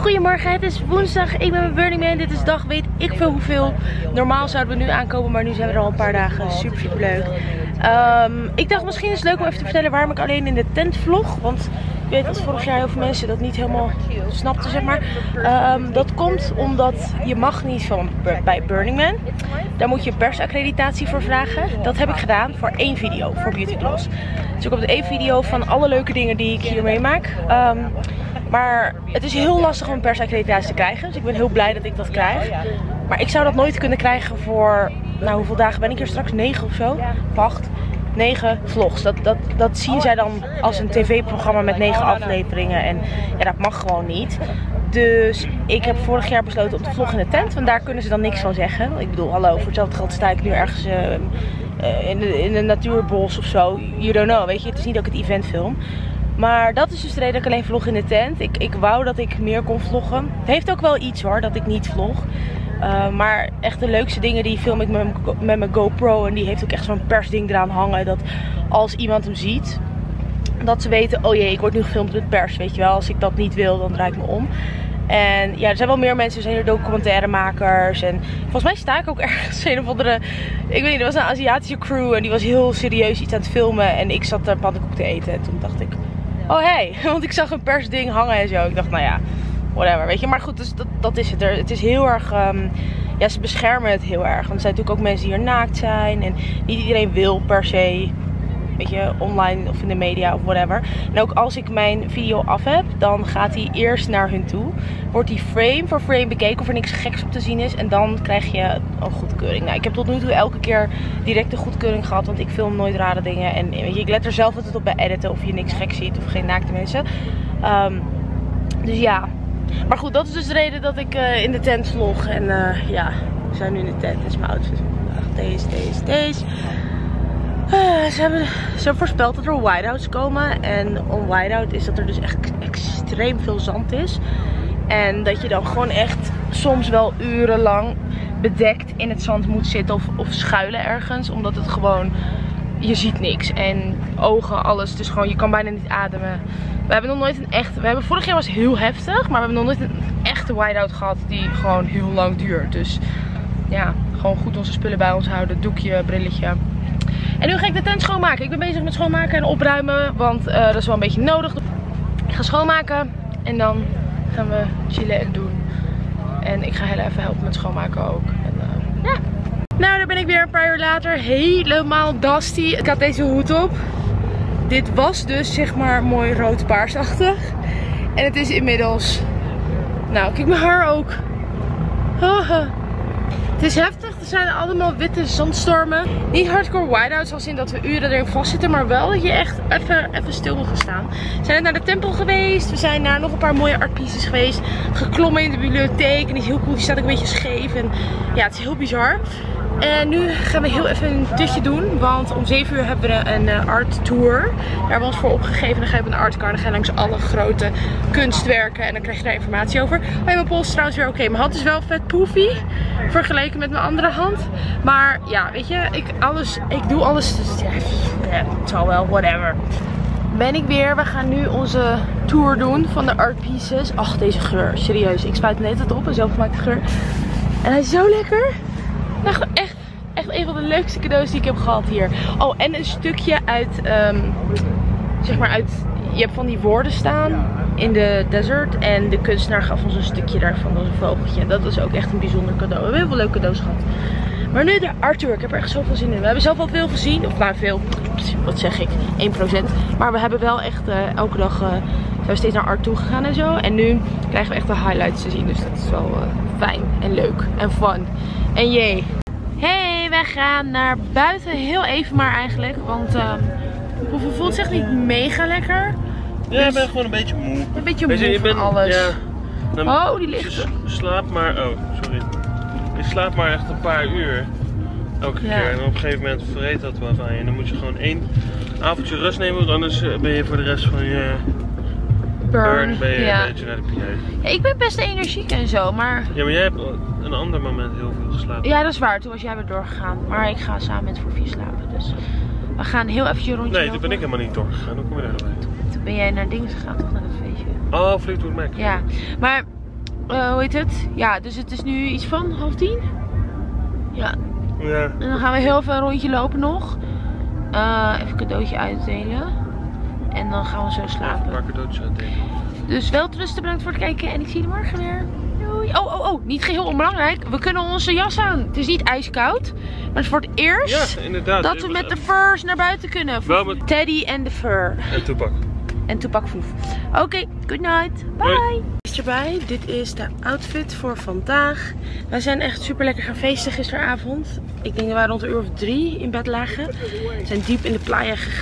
Goedemorgen, het is woensdag. Ik ben bij Burning Man. Dit is dag weet ik veel hoeveel. Normaal zouden we nu aankomen, maar nu zijn we er al een paar dagen. Super leuk. Ik dacht misschien is het leuk om even te vertellen waarom ik alleen in de tent vlog. Want ik weet dat vorig jaar heel veel mensen dat niet helemaal snapten, zeg maar. Dat komt omdat je mag niet bij Burning Man. Daar moet je persaccreditatie voor vragen. Dat heb ik gedaan voor 1 video, voor Beauty Gloss. Dus ik heb 1 video van alle leuke dingen die ik hier meemaak. Maar het is heel lastig om een persaccreditatie te krijgen. Dus ik ben heel blij dat ik dat krijg. Maar ik zou dat nooit kunnen krijgen voor, nou hoeveel dagen ben ik hier straks? 9 of zo? 8, 9 vlogs. Dat zien zij dan als een tv-programma met 9 afleveringen. En ja, dat mag gewoon niet. Dus ik heb vorig jaar besloten om te vloggen in de tent. Want daar kunnen ze dan niks van zeggen. Ik bedoel, hallo, voor hetzelfde geld sta ik nu ergens in een natuurbos of zo. You don't know, weet je. Het is niet dat ik het event film. Maar dat is dus de reden dat ik alleen vlog in de tent. Ik wou dat ik meer kon vloggen. Het heeft ook wel iets hoor, dat ik niet vlog. Maar echt de leukste dingen die film ik met mijn GoPro. En die heeft ook echt zo'n persding eraan hangen. Dat als iemand hem ziet, dat ze weten, oh jee, ik word nu gefilmd met pers. Weet je wel, als ik dat niet wil, dan draai ik me om. En ja, er zijn wel meer mensen, er zijn hier documentairemakers. En volgens mij sta ik ook ergens een of andere, ik weet niet, er was een Aziatische crew. En die was heel serieus iets aan het filmen. En ik zat daar pannenkoek te eten. En toen dacht ik, oh hey, want ik zag een persding hangen en zo. Ik dacht, nou ja, whatever, weet je. Maar goed, dus dat is het. Het is heel erg, ja, ze beschermen het heel erg. Want er zijn natuurlijk ook mensen die hier naakt zijn. En niet iedereen wil per se, weet je, online of in de media of whatever. En ook als ik mijn video af heb, dan gaat hij eerst naar hun toe. Wordt die frame voor frame bekeken of er niks geks op te zien is. En dan krijg je een goedkeuring. Nou, ik heb tot nu toe elke keer direct een goedkeuring gehad. Want ik film nooit rare dingen. En weet je, ik let er zelf altijd op bij editen of je niks geks ziet of geen naakte mensen. Dus ja. Maar goed, dat is dus de reden dat ik in de tent vlog. En ja, we zijn nu in de tent. Dit is mijn outfit van vandaag. Deze. Ze hebben voorspeld dat er whiteouts komen. En om whiteout is dat er dus echt extreem veel zand is. En dat je dan gewoon echt soms wel urenlang bedekt in het zand moet zitten of schuilen ergens. Omdat het gewoon, je ziet niks. En ogen, alles. Dus gewoon, je kan bijna niet ademen. We hebben nog nooit een echte, vorig jaar was het heel heftig. Maar we hebben nog nooit een echte whiteout gehad die gewoon heel lang duurt. Dus ja, gewoon goed onze spullen bij ons houden. Doekje, brilletje. En nu ga ik de tent schoonmaken. Ik ben bezig met schoonmaken en opruimen. Want dat is wel een beetje nodig. Ik ga schoonmaken. En dan gaan we chillen en doen. En ik ga heel even helpen met schoonmaken ook. En ja. Nou, daar ben ik weer een paar uur later. Helemaal dusty. Ik had deze hoed op. Dit was dus zeg maar mooi rood-paarsachtig. En het is inmiddels... Nou, kijk mijn haar ook. Het is heftig, er zijn allemaal witte zandstormen. Niet hardcore whiteouts als in dat we uren erin vastzitten, maar wel dat je echt even stil wil gaan staan. We zijn net naar de tempel geweest, we zijn naar nog een paar mooie art pieces geweest. Geklommen in de bibliotheek en die is heel cool, die staat ook een beetje scheef. En ja, het is heel bizar. En nu gaan we heel even een dutje doen, want om 7 uur hebben we een art tour. Daar hebben we ons voor opgegeven. Dan ga je op een artcar, dan ga je langs alle grote kunstwerken en dan krijg je daar informatie over. Oh ja, mijn pols is trouwens weer oké. Mijn hand is wel vet poefy, vergeleken met mijn andere hand. Maar ja, weet je, ik doe alles, dus ja, het zal wel, whatever. Ben ik weer, we gaan nu onze tour doen van de art pieces. Ach, deze geur, serieus. Ik spuit hem net op, een zelfgemaakte geur. En hij is zo lekker. Nou, echt een van de leukste cadeaus die ik heb gehad hier. Oh, en een stukje uit, zeg maar uit, je hebt van die woorden staan in de desert. En de kunstenaar gaf ons een stukje daarvan, dat was een vogeltje. Dat was ook echt een bijzonder cadeau. We hebben heel veel leuke cadeaus gehad. Maar nu de art tour, ik heb er echt zoveel zin in. We hebben zelf al veel gezien, of nou veel, wat zeg ik, 1%. Maar we hebben wel echt elke dag, zijn we steeds naar art toe gegaan en zo. En nu krijgen we echt de highlights te zien, dus dat is wel fijn en leuk en fun. En jee. Hey, wij gaan naar buiten, heel even maar eigenlijk, want hoeveel voelt zich niet mega lekker. Ja, dus ik ben gewoon een beetje moe. Een beetje moe van alles. Ja, oh, die ligt. Slaap maar, oh, sorry. Je slaapt maar echt een paar uur elke keer en op een gegeven moment vreet dat wel van je. En dan moet je gewoon 1 avondje rust nemen, want anders ben je voor de rest van je burn ben je een beetje naar de pineut. Ja, ik ben best energiek en zo, maar... Ja, maar jij hebt een ander moment heel veel geslapen. Ja, dat is waar. Toen was jij weer doorgegaan. Maar ik ga samen met voor 4 slapen, dus... We gaan heel eventjes een rondje Nee, toen ben ik helemaal niet doorgegaan. Hoe kom je daarbij? Toen ben jij naar dingen gegaan, toch? Naar dat feestje. Oh, Fleetwood Mac. Ja, maar hoe heet het? Ja, dus het is nu iets van 9:30. Ja. Ja. En dan gaan we heel veel een rondje lopen nog. Even een cadeautje uitdelen. En dan gaan we zo slapen. Een paar cadeautjes uitdelen. Dus wel rusten, bedankt voor het kijken en ik zie jullie morgen weer. Doei. Oh, niet geheel onbelangrijk. We kunnen onze jas aan. Het is niet ijskoud. Maar het is voor het eerst dat we met de furs naar buiten kunnen. Wel met Teddy en de fur. En Tupac. En Tupac Foef. Oké, good night. Bye. Is erbij. Dit is de outfit voor vandaag. Wij zijn echt super lekker gaan feesten gisteravond. Ik denk dat wij rond een uur of 3 in bed lagen. We zijn diep in de playa gegaan.